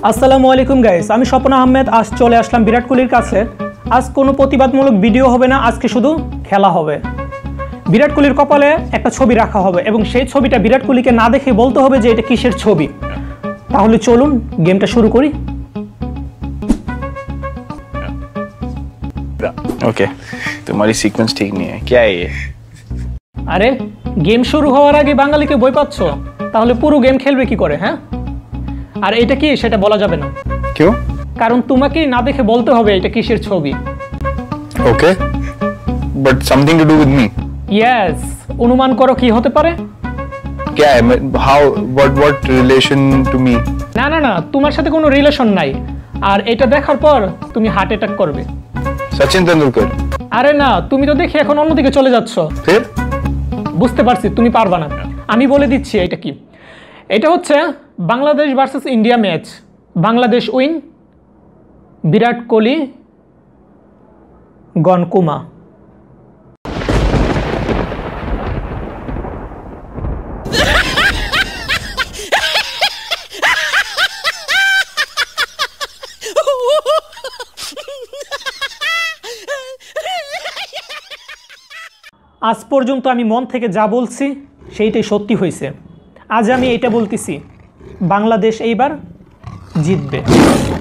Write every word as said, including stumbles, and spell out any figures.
আসসালামু আলাইকুম গাইস, আমি সাপান আহমেদ। আজ চলে আসলাম বিরাট কোহলির কাছে। আজ কোনো প্রতিবাদমূলক ভিডিও হবে না, আজকে শুধু খেলা হবে। বিরাট কোহলির কপালে একটা ছবি রাখা হবে এবং সেই ছবিটা বিরাট কোহলিকে না দেখে বলতে হবে যে এটা কিসের ছবি। তাহলে চলুন গেমটা শুরু করি। ओके तुम्हारी सीक्वेंस ठीक नहीं है, क्या है ये? আরে গেম শুরু হওয়ার আগে বাঙালিকে বই পাচ্ছ, তাহলে পুরো গেম খেলবে কি করে? হ্যাঁ, আর এটা কি সেটা বলা যাবে না। क्यों? কারণ তোমাকে না দেখে বলতে হবে এটা কিসের ছবি। Okay but something to do with me. Yes, অনুমান করো কি হতে পারে? क्या है? How what what relation to me? না না না, তোমার সাথে কোনো রিলেশন নাই। আর এটা দেখার পর তুমি হার্ট অ্যাটাক করবে। सचिन तेंदुलकर। আরে না, তুমি তো দেখি এখন অন্যদিকে চলে যাচ্ছ। फिर বুঝতে পারছি তুমি পারবা না। আমি বলে দিচ্ছি এটা কি। এটা হচ্ছে Bangladesh versus India match. Bangladesh win, Virat Kohli গনকুমা। আজ পর্যন্ত আমি মন থেকে যা বলছি সেইটাই সত্যি হয়েছে। আজ আমি এটা বলতেছি, বাংলাদেশ এইবার জিতবে।